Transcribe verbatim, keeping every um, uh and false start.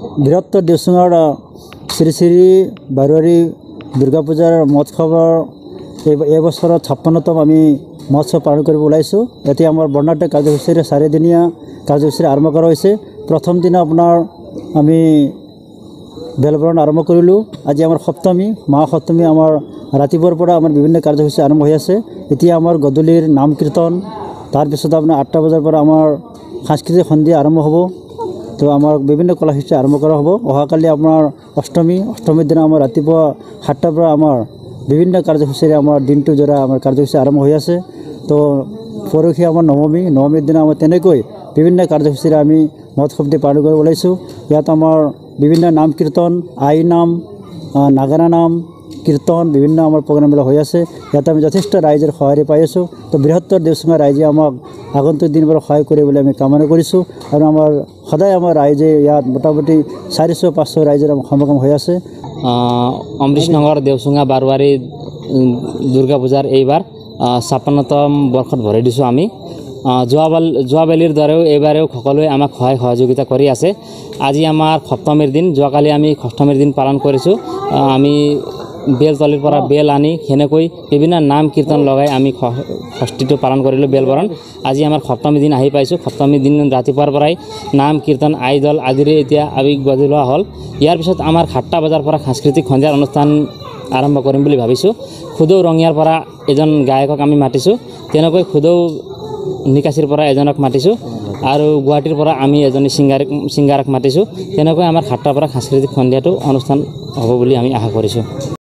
বৃহত্তৰ দেওচুঙাৰ শ্ৰী শ্ৰী বাৰোৱাৰী দুৰ্গা পূজাৰ মহোৎসৱৰ এই বছৰত ছাপ্পন্নতম আমি মহোৎসৱ পালন কৰিব ওলাইছোঁ। এতিয়া আমাৰ বৰ্ণাঢ্য কাৰ্যসূচীৰে চাৰিদিনীয়া কাৰ্যসূচী আৰম্ভ কৰা হৈছে। প্ৰথম দিনা আপোনাৰ আমি বেলবৰণ আৰম্ভ কৰিলোঁ। আজি আমাৰ সপ্তমী মহাসপ্তমী আমাৰ ৰাতিপুৱাৰ পৰা আমাৰ বিভিন্ন কাৰ্যসূচী আৰম্ভ হৈ আছে। এতিয়া আমাৰ গধূলিৰ নাম কীৰ্তন, তাৰপিছত আপোনাৰ আঠটা বজাৰ পৰা আমাৰ সাংস্কৃতিক সন্ধিয়া আৰম্ভ হ'ব। তো আমাৰ বিভিন্ন কলাসূচী আৰম্ভ কৰা হ'ব। অহাকালি আপোনাৰ অষ্টমী অষ্টমীৰ দিনা আমাৰ ৰাতিপুৱা সাতটাৰ পৰা আমাৰ বিভিন্ন কাৰ্যসূচীৰে আমাৰ দিনটো জোৰা আমাৰ কাৰ্যসূচী আৰম্ভ হৈ আছে। তো পৰহি আমাৰ নৱমী নৱমীৰ দিনা আমাৰ তেনেকৈ বিভিন্ন কাৰ্যসূচীৰে আমি মহোৎসৱটি পালন কৰিব ওলাইছোঁ। ইয়াত আমাৰ বিভিন্ন নাম কীৰ্তন, আই নাম, নাগাৰা নাম, কীৰ্তন বিভিন্ন আমাৰ প্ৰগ্ৰামবিলাক হৈ আছে। ইয়াত আমি যথেষ্ট ৰাইজৰ সঁহাৰি পাই আছোঁ। তো বৃহত্তৰ দেওচুঙা ৰাইজে আমাক আগন্তুক দিনবোৰ সহায় কৰিবলৈ আমি কামনা কৰিছোঁ। আৰু আমাৰ সদায় আমাৰ ৰাইজে ইয়াত মোটামুটি চাৰিশ পাঁচশ ৰাইজৰ সমাগম হৈ আছে। অমৃতনগৰ দেওচুঙা বাৰোৱাৰী দুৰ্গা পূজাৰ এইবাৰ ছাপন্নতম বৰ্ষত ভৰাই দিছোঁ আমি। যোৱাবাল যোৱাবালিৰ দৰেও এইবাৰেও সকলোৱে আমাক সহায় সহযোগিতা কৰি আছে। আজি আমাৰ সপ্তমীৰ দিন, যোৱাকালি আমি ষষ্ঠমীৰ দিন পালন কৰিছোঁ। আমি বেলতলিৰ পৰা বেল আনি সেনেকৈ বিভিন্ন নাম কীৰ্তন লগাই আমি ষষ্ঠীটো পালন কৰিলোঁ বেলবৰণ। আজি আমাৰ সপ্তমী দিন আহি পাইছোঁ। সপ্তমী দিন ৰাতিপুৱাৰ পৰাই নাম কীৰ্তন আইদল আদিৰে এতিয়া আৱেগ গঢ়ি লোৱা হ'ল। ইয়াৰ পিছত আমাৰ সাতটা বজাৰ পৰা সাংস্কৃতিক সন্ধিয়াৰ অনুষ্ঠান আৰম্ভ কৰিম বুলি ভাবিছোঁ। খুদৌ ৰঙিয়াৰ পৰা এজন গায়কক আমি মাতিছোঁ, তেনেকৈ খুদৌ নিকাচিৰ পৰা এজনক মাতিছোঁ আৰু গুৱাহাটীৰ পৰা আমি এজনী ছিংগাৰক ছিংগাৰক মাতিছোঁ। তেনেকৈ আমাৰ সাতটাৰ পৰা সাংস্কৃতিক সন্ধিয়াটো অনুষ্ঠান হ'ব বুলি আমি আশা কৰিছোঁ।